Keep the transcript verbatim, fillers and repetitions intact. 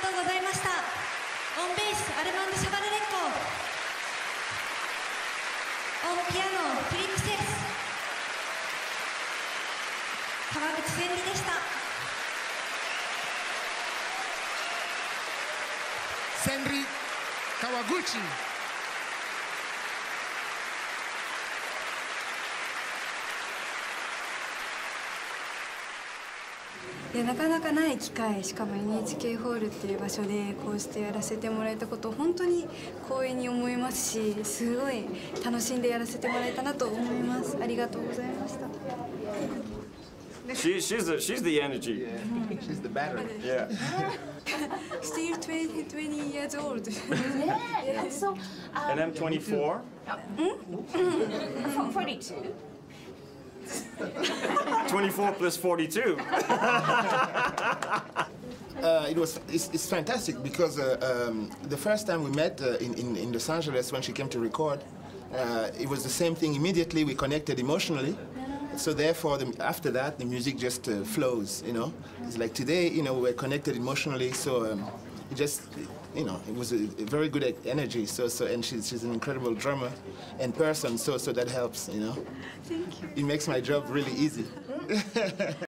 とうございました。オンベースアルマンド・シャバルレッコ、オンピアノフリックセス川口千里でした。 千里川口。 いやなかなかない機会、しかも エヌエイチケー ホールっていう場所でこうしてやらせてもらえたことを本当に光栄に思いますし、すごい楽しんでやらせてもらえたなと思います。ありがとうございました。 She, she's the she's the energy. Yeah, she's the battery. Yeah. Still twenty, twenty years old. Yeah, so um, And I'm twenty-four. forty-two. twenty-four plus forty-two. Uh, it was it's, it's fantastic because uh, um, the first time we met uh, in, in in Los Angeles when she came to record, uh, it was the same thing. Immediately we connected emotionally. So therefore, the, after that, the music just uh, flows. You know, it's like today, you know, we're connected emotionally. So um, it just, you know, it was a, a very good energy. So so, and she's she's an incredible drummer and person. So so that helps. You know, Thank you. It makes my job really easy.